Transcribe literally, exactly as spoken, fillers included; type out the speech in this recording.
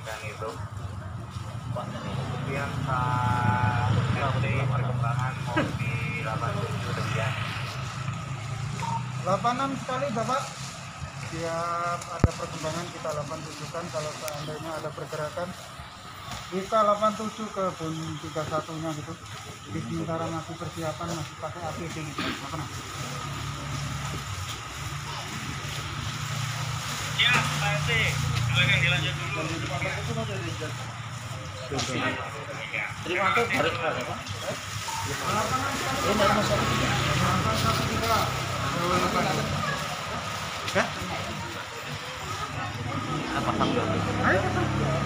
dan itu kemudian Pak R T perkembangan mau di delapan puluh tujuh demikian. delapan puluh enam sekali Bapak, tiap ada perkembangan kita delapan puluh tujuh kan, kalau seandainya ada pergerakan kita delapan puluh tujuh ke bun tiga puluh satu nya gitu. Jadi sementara masih persiapan, masih pakai A P D gitu. Apa nah? Ya, Pak R T, silakan dilanjut dulu. Terima kasih harus ada Pak. Ini dari masyarakat. Hah? Apa pasang dulu? Ayo pasang.